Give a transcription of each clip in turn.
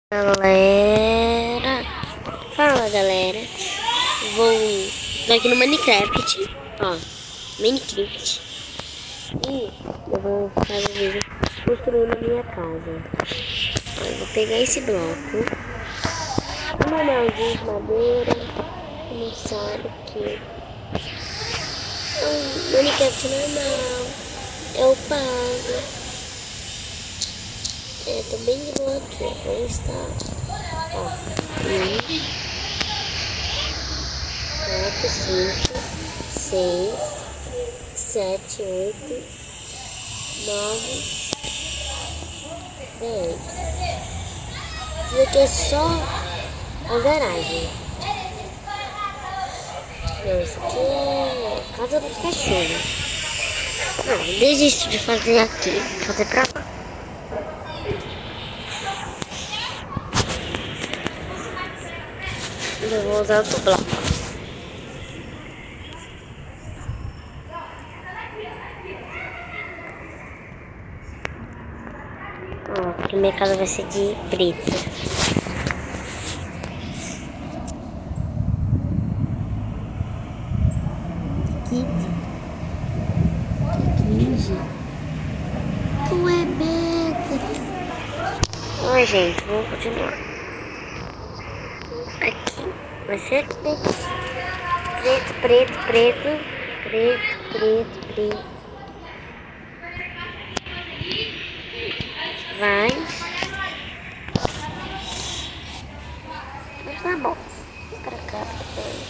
Galera, fala galera, tô aqui no Minecraft, ó, Minecraft, e eu vou fazer vídeo construindo a minha casa. Ó, eu vou pegar esse bloco, um anelzinho de madeira, não sabe que é um Minecraft normal, eu pago. Tô bem de boa aqui, vamos estar, ó, 4, 5, 6, 7, 8, 9, 10. Isso aqui é só a garagem. Não, isso aqui é a casa dos cachorros. Não, desisto de fazer aqui, vou fazer pra lá. Eu vou usar outro bloco. Ó, porque minha casa vai ser de preto. Que cringe. Tu é beta. Oi, gente, vamos continuar. Aqui, vai ser aqui. Preto, preto, preto. Preto, preto, preto. Vai. Mas tá bom. Pra cá, pra cá.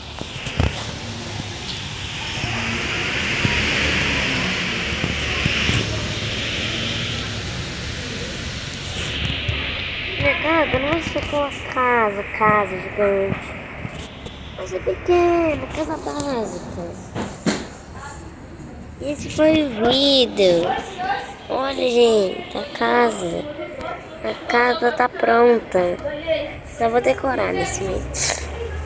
Minha casa não vai ser aquela casa gigante. Vai ser pequena, casa básica. E esse foi o vídeo. Olha, gente, a casa tá pronta. Só vou decorar nesse mês.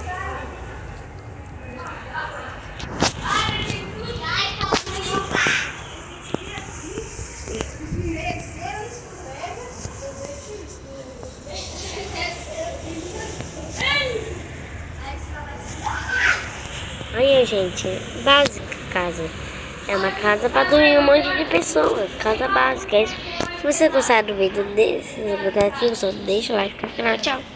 Olha, gente, básica casa. É uma casa para dormir um monte de pessoas. Casa básica. Se você gostar do vídeo desse, se você gostar, deixa o like no canal. Tchau.